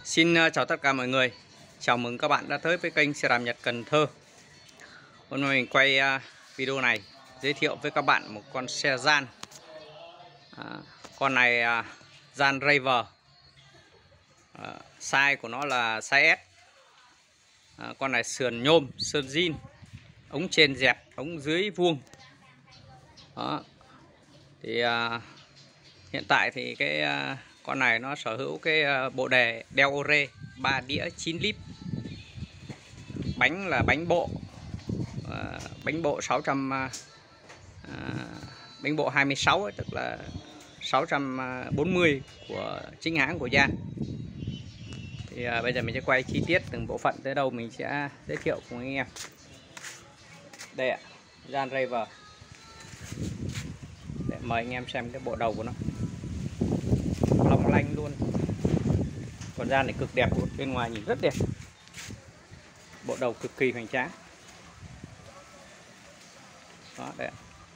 Xin chào tất cả mọi người. Chào mừng các bạn đã tới với kênh xe đạp Nhật Cần Thơ. Hôm nay mình quay video này giới thiệu với các bạn một con xe Gian. Con này Gian Raver. Size của nó là size S. Con này sườn nhôm, sơn zin, ống trên dẹp, ống dưới vuông. Đó. Thì hiện tại thì cái con này nó sở hữu cái bộ đề đeo rê 3 đĩa 9 lít. Bánh là bánh bộ 600 bánh bộ 26 ấy, tức là 640 của chính hãng của Gian. Thì bây giờ mình sẽ quay chi tiết từng bộ phận tới đâu mình sẽ giới thiệu cùng anh em. Đây ạ, Gian Raver. Để mời anh em xem cái bộ đầu của nó. Long lanh luôn. Con Gian này cực đẹp luôn, bên ngoài nhìn rất đẹp. Bộ đầu cực kỳ hoành tráng. Đó, đây ạ.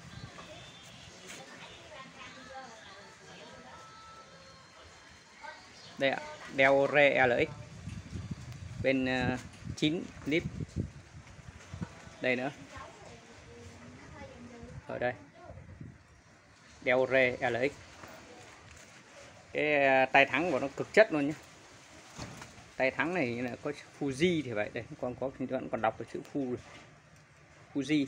Đây ạ, đeo re LX bên 9 lít. Đây nữa, ở đây đeo re LX. Cái tay thắng của nó cực chất luôn nhé. Tay thắng này là có Fuji thì vậy. Đây còn có vẫn còn đọc được chữ Fuji.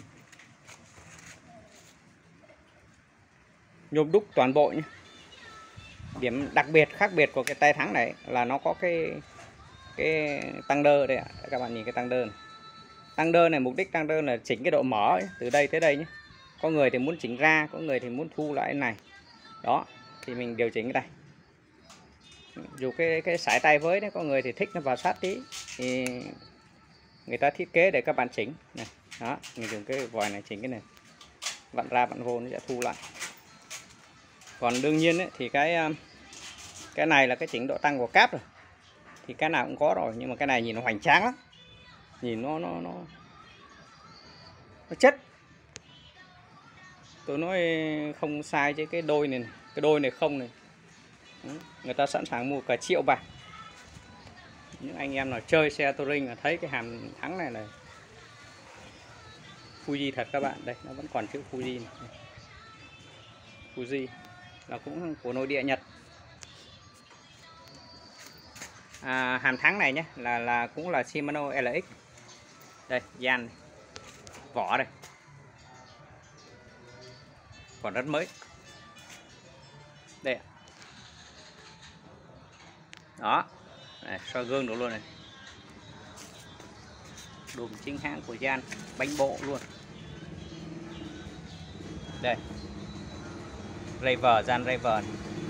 Nhôm đúc toàn bộ nhé. Điểm đặc biệt khác biệt của cái tay thắng này là nó có cái tăng đơ đây ạ. Các bạn nhìn cái tăng đơ này. Tăng đơ này, mục đích tăng đơ là chỉnh cái độ mở ấy, từ đây tới đây nhé. Có người thì muốn chỉnh ra, có người thì muốn thu lại này. Đó, thì mình điều chỉnh cái này. Dù cái sải tay với đấy, có người thì thích nó vào sát tí thì người ta thiết kế để các bạn chỉnh này. Đó, mình dùng cái vòi này chỉnh cái này, vặn ra vặn vô nó sẽ thu lại. Còn đương nhiên ấy, thì cái này là cái chỉnh độ tăng của cáp rồi, thì cái nào cũng có rồi, nhưng mà cái này nhìn nó hoành tráng lắm, nhìn nó chất. Tôi nói không sai chứ cái đôi này, cái đôi này không này, người ta sẵn sàng mua cả triệu bạc. Những anh em nào chơi xe touring là thấy cái hàm thắng này là Fuji thật các bạn. Đây nó vẫn còn chữ Fuji này. Fuji là cũng của nội địa Nhật. Hàm thắng này nhé là cũng là Shimano LX. Đây Gian vỏ đây còn rất mới. Đây đó, này, soi gương được luôn này. Đùm chính hãng của Gian, bánh bộ luôn. Đây Raver, Gian Raver.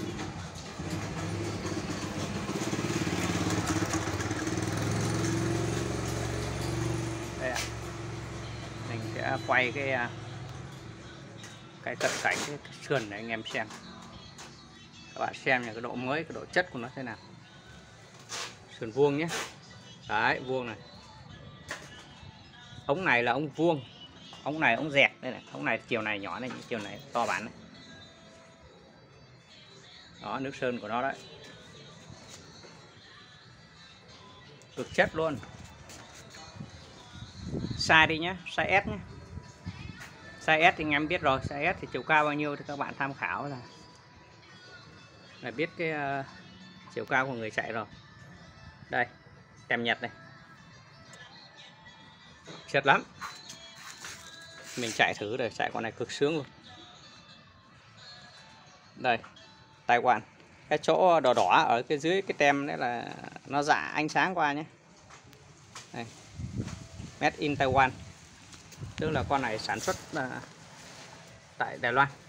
Đây ạ. Mình sẽ quay cái cận cảnh cái sườn này anh em xem. Các bạn xem nha, cái độ mới, cái độ chất của nó thế nào. Sườn vuông nhé. Đấy, vuông này. Ống này là ống vuông. Ống này ống dẹt đây này, ống này chiều này nhỏ này, chiều này to bản này. Đó, nước sơn của nó đấy. Cực chất luôn. Size đi nhé, size S nhé. Size S thì anh em biết rồi, size S thì chiều cao bao nhiêu thì các bạn tham khảo là biết cái chiều cao của người chạy rồi. Đây, tem Nhật này. Chất lắm. Mình chạy thử rồi, chạy con này cực sướng luôn. Đây, Taiwan. Cái chỗ đỏ đỏ ở cái dưới cái tem đấy là nó dạ ánh sáng qua nhé. Đây. Made in Taiwan. Tức là con này sản xuất tại Đài Loan.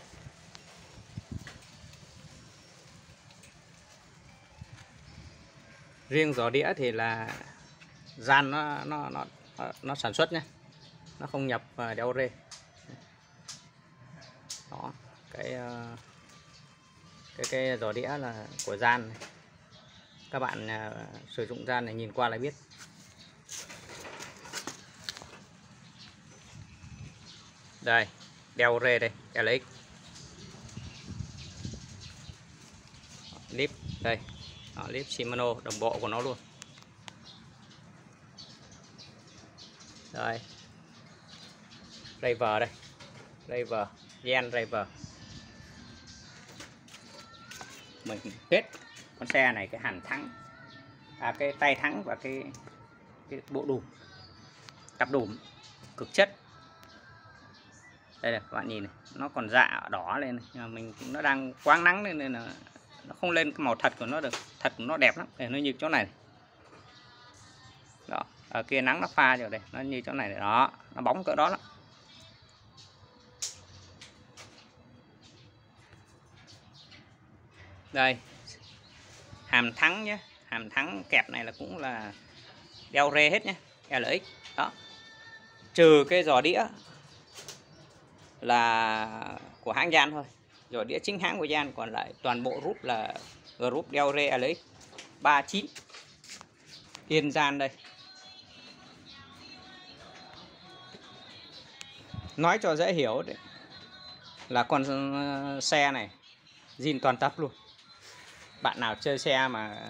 Riêng giỏ đĩa thì là Gian nó sản xuất nhé, nó không nhập đeo rê. Đó, cái giỏ đĩa là của Gian này. Các bạn sử dụng Gian này nhìn qua là biết. Đây, đeo rê đây, LX. Clip đây. Đó, clip Shimano đồng bộ của nó luôn. Đây, Raver đây, Raver, Gen Raver. Mình kết con xe này cái hàn thắng, cái tay thắng và cái bộ đùm, cặp đùm cực chất. Đây này các bạn nhìn này, nó còn dạ đỏ lên này. Nhưng mà mình nó đang quáng nắng nên là nó không lên cái màu thật của nó được. Thật của nó đẹp lắm, để nó như chỗ này. Đó, ở kia nắng nó pha rồi đây, nó như chỗ này đó, nó bóng cỡ đó lắm. Đây, hàm thắng nhé, hàm thắng kẹp này là cũng là đeo rê hết nhé, LX đó. Trừ cái giò đĩa là của hãng Gian thôi, giò đĩa chính hãng của Gian, còn lại toàn bộ rúp là group đeo rê LX 39 yên gian đây. Nói cho dễ hiểu đấy, là con xe này zin toàn tập luôn. Bạn nào chơi xe mà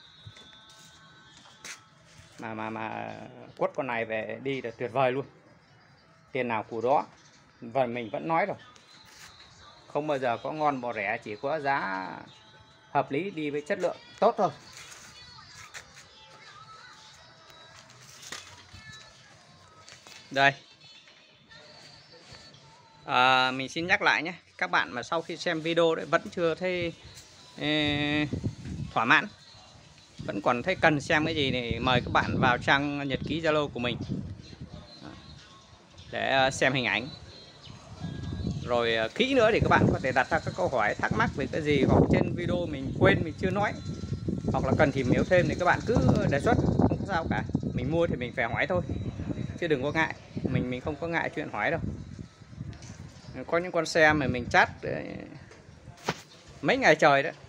quất con này về đi là tuyệt vời luôn. Tiền nào của đó. Và mình vẫn nói rồi, không bao giờ có ngon bò rẻ, chỉ có giá hợp lý đi với chất lượng tốt thôi. Đây, mình xin nhắc lại nhé, các bạn mà sau khi xem video đấy vẫn chưa thấy thỏa mãn, vẫn còn thấy cần xem cái gì thì mời các bạn vào trang nhật ký Zalo của mình để xem hình ảnh. Rồi kỹ nữa thì các bạn có thể đặt ra các câu hỏi thắc mắc về cái gì, hoặc trên video mình quên mình chưa nói, hoặc là cần tìm hiểu thêm thì các bạn cứ đề xuất, không có sao cả. Mình mua thì mình phải hỏi thôi, chứ đừng có ngại. Mình không có ngại chuyện hỏi đâu. Có những con xe mà mình chat mấy ngày trời đấy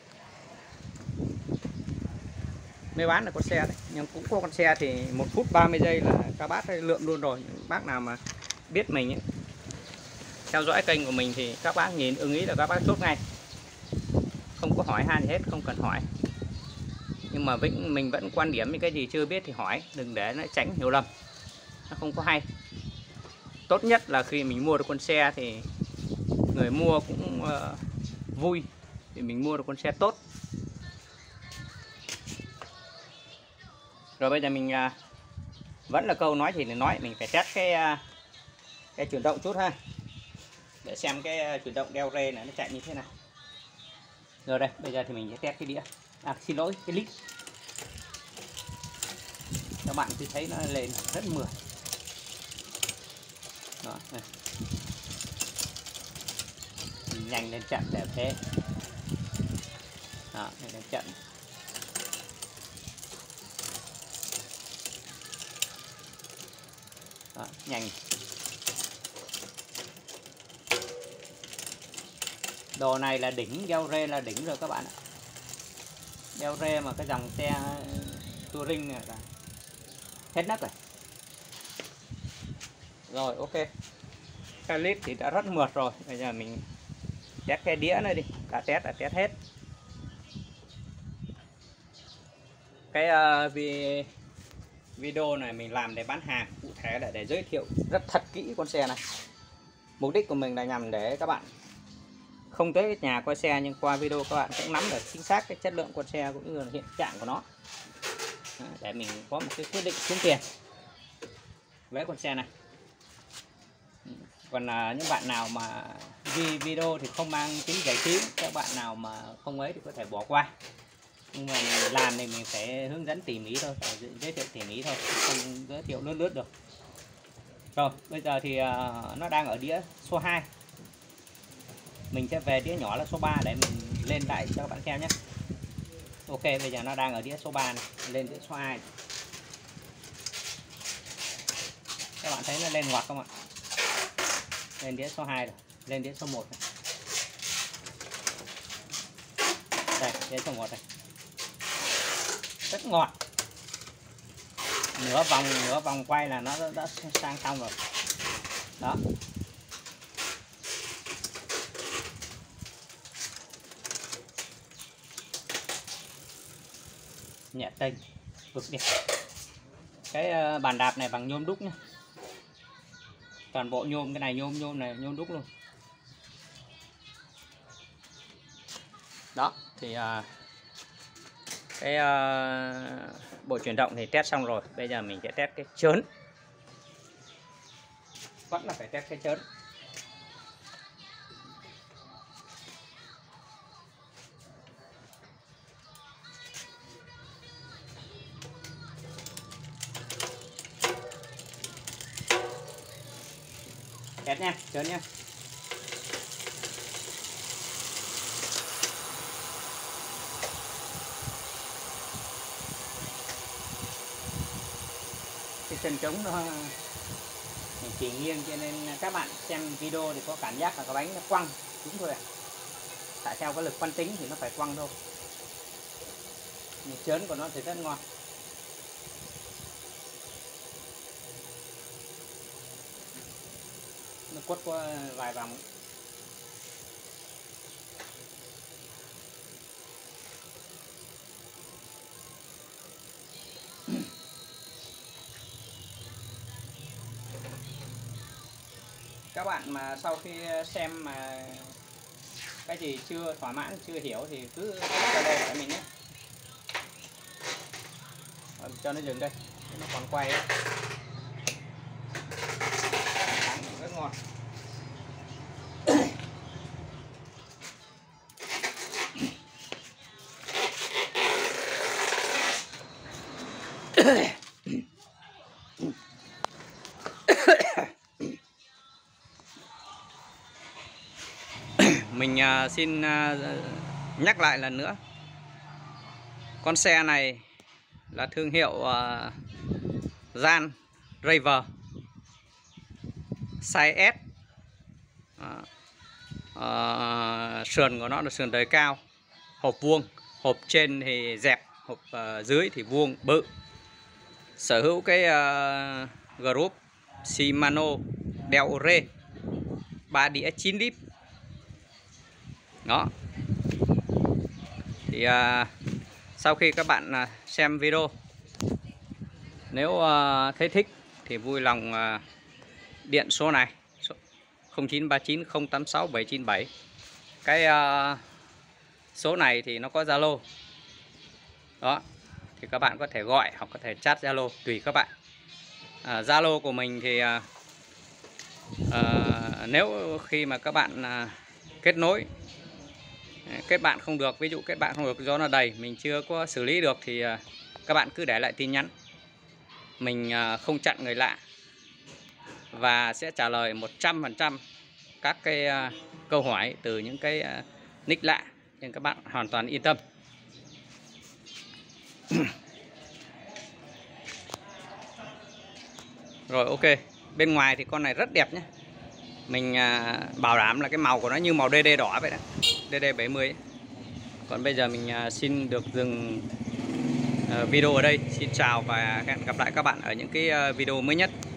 mới bán được con xe đấy. Nhưng cũng có con xe thì 1 phút 30 giây là các bác lượm luôn rồi. Những bác nào mà biết mình ấy, theo dõi kênh của mình thì các bác nhìn ưng ý là các bác chốt ngay, không có hỏi han gì hết, không cần hỏi. Nhưng mà mình vẫn quan điểm những cái gì chưa biết thì hỏi, đừng để nó tránh hiểu lầm, nó không có hay. Tốt nhất là khi mình mua được con xe thì người mua cũng vui vì mình mua được con xe tốt. Rồi bây giờ mình vẫn là câu nói thì nói, mình phải test cái chuyển động chút ha, để xem cái chuyển động đeo rê này nó chạy như thế nào. Rồi đây, bây giờ thì mình sẽ test cái đĩa, xin lỗi, cái lít. Các bạn cứ thấy nó lên rất mượt. Đó, này. Nhanh lên chặn đẹp thế. Đó, nhanh lên chặn. Đó, nhanh. Đồ này là đỉnh, đeo rê là đỉnh rồi các bạn ạ. Đeo rê mà cái dòng xe touring này là hết nấc rồi. Rồi ok, cái clip thì đã rất mượt rồi. Bây giờ mình test cái đĩa này đi, đã test hết. Cái video này mình làm để bán hàng cụ thể, để giới thiệu rất thật kỹ con xe này. Mục đích của mình là nhằm để các bạn không tới nhà coi xe, nhưng qua video các bạn cũng nắm được chính xác cái chất lượng con xe cũng như là hiện trạng của nó. Đó, để mình có một cái quyết định xuống tiền với con xe này. Còn những bạn nào mà video thì không mang tính giải trí, các bạn nào mà không ấy thì có thể bỏ qua. Nhưng mà làm thì mình phải hướng dẫn tỉ mỉ thôi, phải giới thiệu tỉ mỉ thôi, không giới thiệu lướt được. Rồi bây giờ thì nó đang ở đĩa số 2, mình sẽ về đĩa nhỏ là số 3 để mình lên lại cho các bạn xem nhé. Ok, bây giờ nó đang ở đĩa số 3 này, lên đĩa số 2 này. Các bạn thấy nó lên ngoặt không ạ? Lên đĩa số 2 rồi, lên đĩa số 1 này. Đây, đĩa số 1 này. Rất ngọt. Nửa vòng quay là nó đã sang xong rồi. Đó. nhẹ tênh, cực đẹp. Cái bàn đạp này bằng nhôm đúc nhá, toàn bộ nhôm, cái này nhôm này nhôm đúc luôn. Đó thì bộ chuyển động thì test xong rồi, bây giờ mình sẽ test cái chớn. Vẫn là phải test cái chớn. Test nha, chớn nha. Cái chân trống nó chỉ nghiêng, cho nên các bạn xem video thì có cảm giác là cái bánh nó quăng đúng thôi ạ. Tại theo cái lực quán tính thì nó phải quăng thôi, nhưng chớn của nó thì rất ngon. Nó quất qua vài vòng. Các bạn mà sau khi xem mà cái gì chưa thỏa mãn, chưa hiểu thì cứ Zalo hỏi mình nhé, cho nó dừng đây, nó còn quay ấy. Rất ngon. Mình xin nhắc lại lần nữa, con xe này là thương hiệu Jan Raver size S. Sườn của nó là sườn đời cao, hộp vuông, hộp trên thì dẹp, hộp dưới thì vuông bự. Sở hữu cái group Shimano Del Rey 3 đĩa 9 lít. Đó thì sau khi các bạn xem video, nếu thấy thích thì vui lòng điện số này 0939 086 797. Cái số này thì nó có Zalo. Đó thì các bạn có thể gọi hoặc có thể chat Zalo tùy các bạn. Zalo của mình thì nếu khi mà các bạn kết nối, kết bạn không được, ví dụ kết bạn không được do nó đầy, mình chưa có xử lý được thì các bạn cứ để lại tin nhắn. Mình không chặn người lạ và sẽ trả lời 100% các cái câu hỏi từ những cái nick lạ, nên các bạn hoàn toàn yên tâm. Rồi, ok. Bên ngoài thì con này rất đẹp nhé. Mình bảo đảm là cái màu của nó như màu DD đỏ vậy đó, DD70 ấy. Còn bây giờ mình xin được dừng video ở đây. Xin chào và hẹn gặp lại các bạn ở những cái video mới nhất.